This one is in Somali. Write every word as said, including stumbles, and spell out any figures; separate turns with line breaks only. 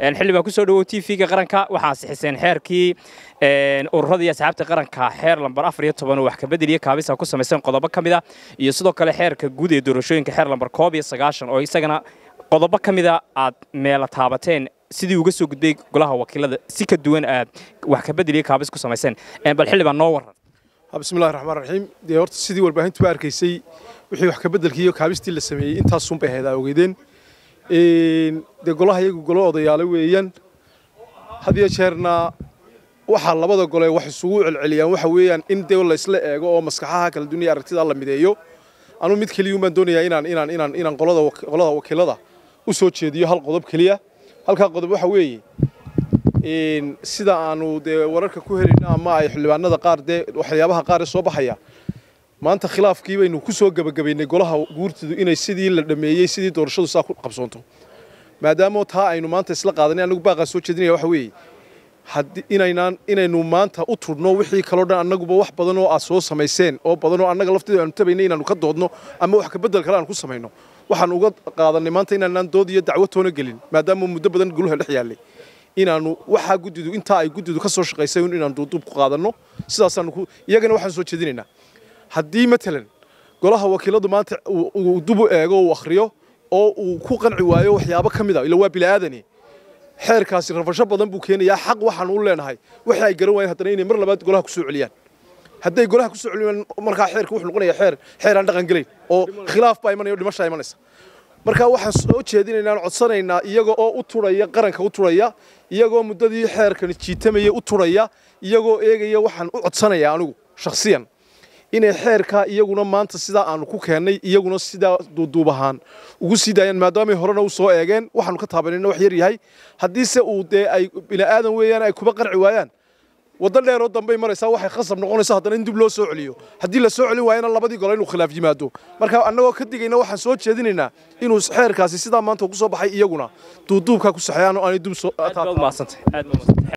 xilli baa ku soo dhawow T V-ga qaranka waxaa sixiseen xeerkii ururada iyo asxaabta qaranka xeer lambar afar iyo toban oo wax ka bedeliya kaabisa ku samaysan qodobo kamid ah iyo sidoo kale xeerka guud ee doorashooyinka xeer lambar koob iyo sagaashan oo isagana qodobo kamid ah aad meel taabateen sidii uga soo gudbay golaha wakiilada si ka duwan aad wax ka bedeliya kaabis ku samaysan bal xilli baa noo waran.
bismillaahir rahmaanir rahiim de horta sidii warbaahintu arkaysay wixii wax ka bedelkii iyo kaabistii la sameeyay intaas sun bay heedaa ogeedeen een de golaha iyagu golo odayaal weeyaan hadiya jeerna waxa labada gole wax isugu celceliyaan waxa weeyaan in de la isla eego oo maskaxaha kala dunia aragtida la mideeyo anu mid kaliya uma doonayaa inaan inaan inaan inaan qolada qolada wakiilada u soo jeediyo hal qodob kaliya halka qodob waxa weeye in sida aanu de wararka ku helina ama ay xildhibaanada qaar de waxyaabaha qaar soo baxaya maanta khilaafkii baynu ku soo gabagabeynay golaha guurtidu inay sidii la dhameeyay sidii doorashadu saa ku qabsoonto maadaama taa aynu maanta isla qaadanay anagu baaqa soo jeedinaya waxa weeye haddii inaynaan inaynu maanta u turno wixii kale oo dhan anaguba wax badan oo aad soo samayseen oo badan oo anaga lafteeda aanu tabaynay inaanu ka doodno ama wax ka bedel kale aan ku samayno waxaan uga qaadanay maanta inaanaan dood iyo dacwo toona gelin maadaama muddo badan golaha dhex yaalay inaanu waxa gudidu inta ay gudidu ka soo shaqeysay inaan duuduub ku qaadano sidaas aan ku iyagana waxaan soo jeedinaynaa haddii matalan golaha wakiiladu maanta uu dubu eego oo akhriyo oo uu ku qanci waayo waxyaabo kamid ah ila waa bilaadani xeerkaasi rafasho badan buu keenayaa xaq waxaan u leenahay waxa ay garan waayeen haddana inay mar labaad golaha ku soo celiyaan hadday golaha ku soo celiyaan marka xeerku wuxuu noqonayaa xeer xeer aan dhaqan galay oo khilaaf baa imanayo dhimasho imanaysa marka waxaan soo jeedinaynaa codsanaynaa iyaga oo u turaya qaranka u turaya iyagoo muddadii xeerkan jiitamay u turaya iyagoo eegaya waxaan u codsanayaa anigu shakhsiyan inay xeerka iyaguna maanta sida aanu ku keenay iyaguna sida duuduub ahaan ugu sidaayaan maadaama horena u soo eegeen waxaanu ka taabanayna wax yar yahay haddii se uu de ay bini aadan weeyaan ay kuba qarci waayaan wada dheer oo dambe maraysaa waxay khasab noqonaysaa haddana in dib loo soo celiyo haddii la soo celin waayana labadii gole inuu khilaaf yimaado marka annagoo ka digayna waxaan soo jeedinaynaa inuu xeerkaasi sidaa maanta ku soo baxay iyaguna duuduubka ku saxayaan oo aanay dib soo
aad